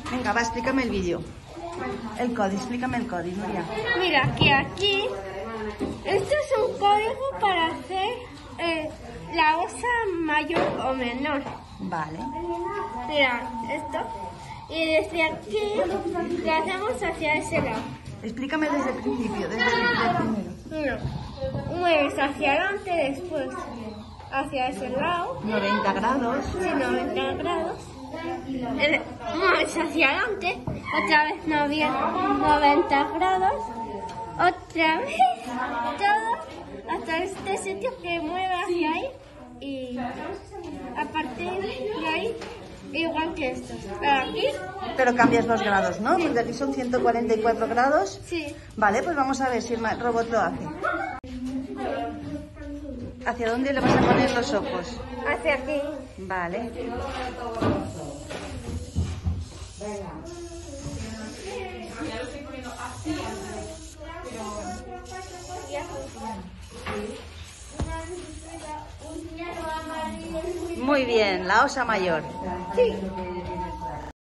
Venga, va, explícame el vídeo. El código, explícame el código, Nuria. Mira, que aquí, esto es un código para hacer la osa mayor o menor. Vale. Mira, esto. Y desde aquí lo hacemos hacia ese lado. Explícame desde el principio, desde el primero. Mira, mueves hacia adelante, después hacia ese lado. 90 grados. Sí, 90 grados. Mueves hacia adelante, otra vez 90 grados, otra vez todo hasta este sitio que mueve hacia ahí y a partir de ahí igual que esto. Aquí. Pero cambias los grados, ¿no? Porque aquí son 144 grados. Sí. Vale, pues vamos a ver si el robot lo hace. ¿Hacia dónde le vas a poner los ojos? Hacia aquí. Vale. Muy bien, la osa mayor. Sí.